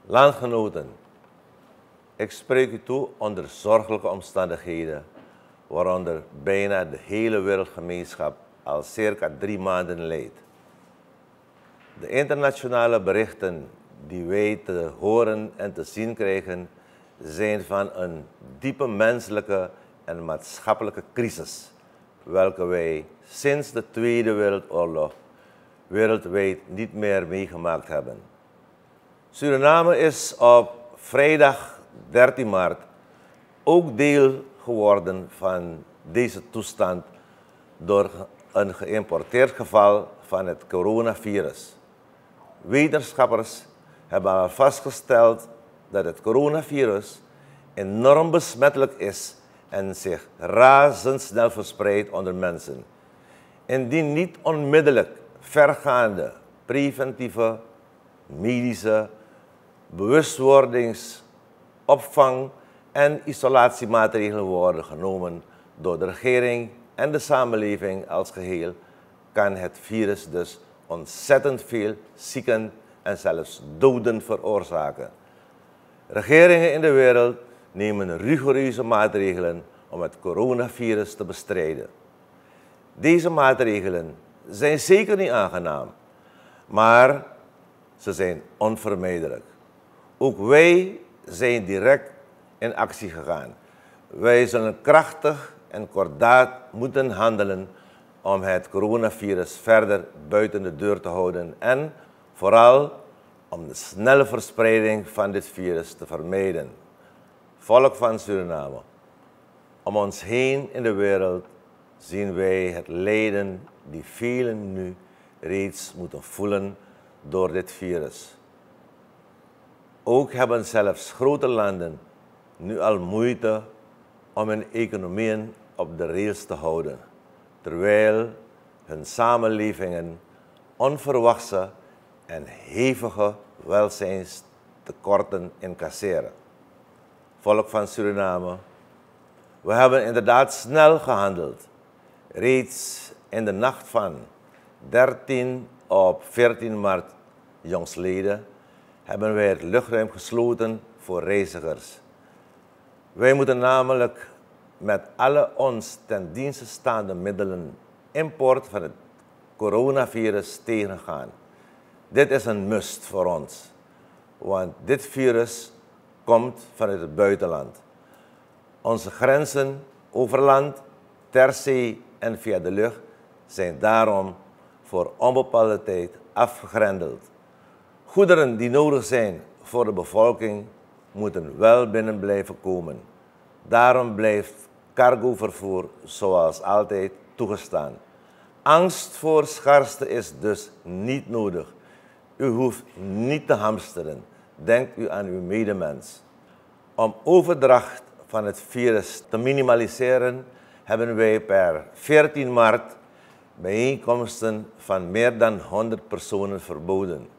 Landgenoten, ik spreek u toe onder zorgelijke omstandigheden, waaronder bijna de hele wereldgemeenschap al circa 3 maanden lijdt. De internationale berichten die wij te horen en te zien krijgen, zijn van een diepe menselijke en maatschappelijke crisis, welke wij sinds de Tweede Wereldoorlog wereldwijd niet meer meegemaakt hebben. Suriname is op vrijdag 13 maart ook deel geworden van deze toestand door een geïmporteerd geval van het coronavirus. Wetenschappers hebben al vastgesteld dat het coronavirus enorm besmettelijk is en zich razendsnel verspreidt onder mensen. Indien niet onmiddellijk vergaande preventieve, medische, bewustwordings-, opvang- en isolatiemaatregelen worden genomen door de regering en de samenleving als geheel, kan het virus dus ontzettend veel zieken en zelfs doden veroorzaken. Regeringen in de wereld nemen rigoureuze maatregelen om het coronavirus te bestrijden. Deze maatregelen zijn zeker niet aangenaam, maar ze zijn onvermijdelijk. Ook wij zijn direct in actie gegaan. Wij zullen krachtig en kordaat moeten handelen om het coronavirus verder buiten de deur te houden en vooral om de snelle verspreiding van dit virus te vermijden. Volk van Suriname, om ons heen in de wereld zien wij het lijden die velen nu reeds moeten voelen door dit virus. Ook hebben zelfs grote landen nu al moeite om hun economieën op de rails te houden, terwijl hun samenlevingen onverwachte en hevige welzijnstekorten incasseren. Volk van Suriname, we hebben inderdaad snel gehandeld. Reeds in de nacht van 13 op 14 maart jongstleden hebben wij het luchtruim gesloten voor reizigers. Wij moeten namelijk met alle ons ten dienste staande middelen import van het coronavirus tegengaan. Dit is een must voor ons, want dit virus komt vanuit het buitenland. Onze grenzen over land, ter zee en via de lucht zijn daarom voor onbepaalde tijd afgegrendeld. Goederen die nodig zijn voor de bevolking moeten wel binnen blijven komen. Daarom blijft cargovervoer zoals altijd toegestaan. Angst voor schaarste is dus niet nodig. U hoeft niet te hamsteren. Denkt u aan uw medemens. Om overdracht van het virus te minimaliseren hebben wij per 14 maart bijeenkomsten van meer dan 100 personen verboden.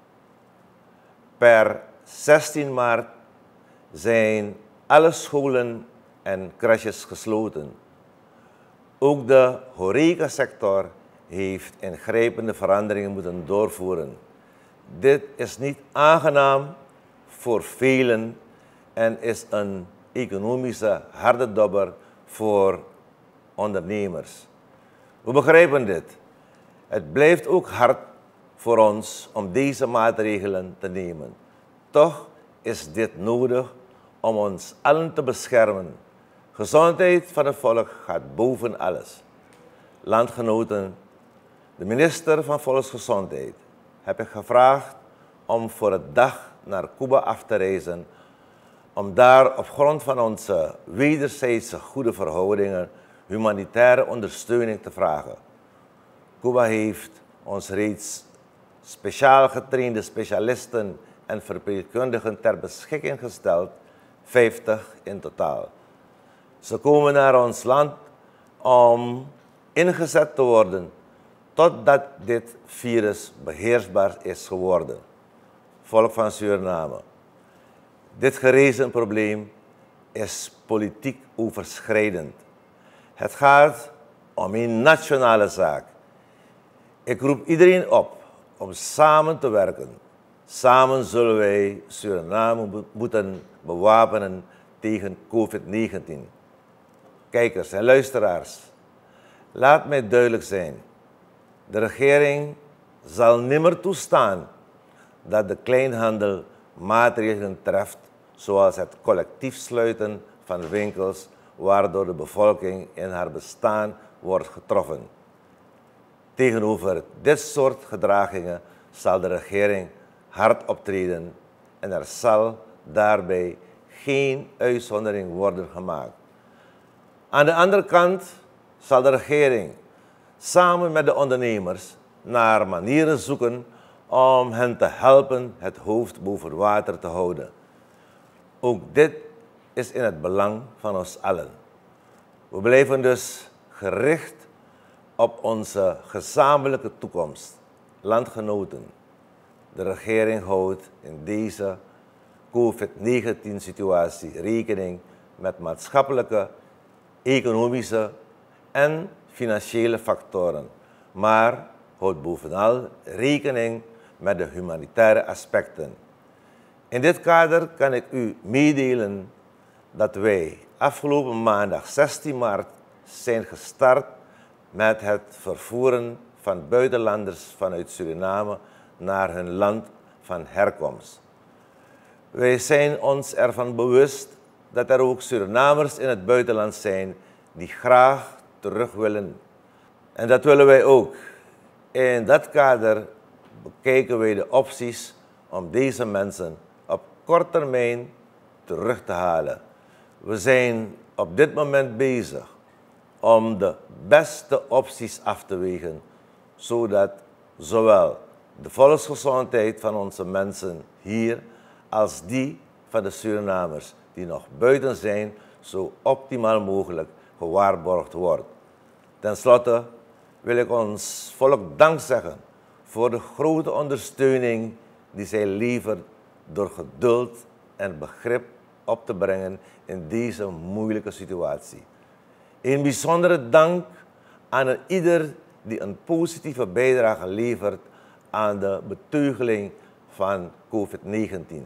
Per 16 maart zijn alle scholen en crèches gesloten. Ook de horecasector heeft ingrijpende veranderingen moeten doorvoeren. Dit is niet aangenaam voor velen en is een economische harde dobber voor ondernemers. We begrijpen dit. Het blijft ook hard voor ons om deze maatregelen te nemen. Toch is dit nodig om ons allen te beschermen. Gezondheid van het volk gaat boven alles. Landgenoten, de minister van Volksgezondheid heb ik gevraagd om voor een dag naar Cuba af te reizen, om daar op grond van onze wederzijdse goede verhoudingen humanitaire ondersteuning te vragen. Cuba heeft ons reeds speciaal getrainde specialisten en verpleegkundigen ter beschikking gesteld, 50 in totaal. Ze komen naar ons land om ingezet te worden totdat dit virus beheersbaar is geworden. Volk van Suriname, dit gerezen probleem is politiek overschrijdend. Het gaat om een nationale zaak. Ik roep iedereen op om samen te werken. Samen zullen wij Suriname moeten bewapenen tegen COVID-19. Kijkers en luisteraars, laat mij duidelijk zijn. De regering zal nimmer toestaan dat de kleinhandel maatregelen treft, zoals het collectief sluiten van winkels, waardoor de bevolking in haar bestaan wordt getroffen. Tegenover dit soort gedragingen zal de regering hard optreden en er zal daarbij geen uitzondering worden gemaakt. Aan de andere kant zal de regering samen met de ondernemers naar manieren zoeken om hen te helpen het hoofd boven water te houden. Ook dit is in het belang van ons allen. We blijven dus gericht op onze gezamenlijke toekomst. Landgenoten, de regering houdt in deze COVID-19-situatie rekening met maatschappelijke, economische en financiële factoren, maar houdt bovenal rekening met de humanitaire aspecten. In dit kader kan ik u meedelen dat wij afgelopen maandag 16 maart zijn gestart met het vervoeren van buitenlanders vanuit Suriname naar hun land van herkomst. Wij zijn ons ervan bewust dat er ook Surinamers in het buitenland zijn die graag terug willen. En dat willen wij ook. In dat kader bekijken wij de opties om deze mensen op korte termijn terug te halen. We zijn op dit moment bezig om de beste opties af te wegen, zodat zowel de volksgezondheid van onze mensen hier als die van de Surinamers die nog buiten zijn, zo optimaal mogelijk gewaarborgd wordt. Ten slotte wil ik ons volk dank zeggen voor de grote ondersteuning die zij levert door geduld en begrip op te brengen in deze moeilijke situatie. Een bijzondere dank aan ieder die een positieve bijdrage levert aan de beteugeling van COVID-19.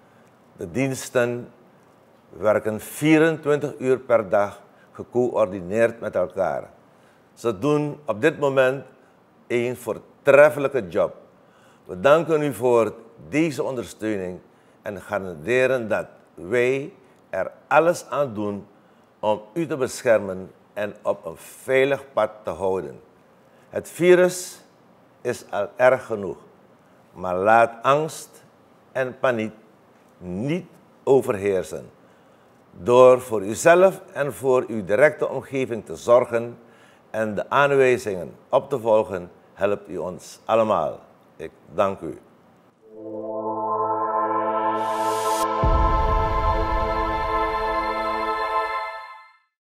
De diensten werken 24 uur per dag gecoördineerd met elkaar. Ze doen op dit moment een voortreffelijke job. We danken u voor deze ondersteuning en garanderen dat wij er alles aan doen om u te beschermen en op een veilig pad te houden. Het virus is al erg genoeg, maar laat angst en paniek niet overheersen. Door voor uzelf en voor uw directe omgeving te zorgen en de aanwijzingen op te volgen, helpt u ons allemaal. Ik dank u.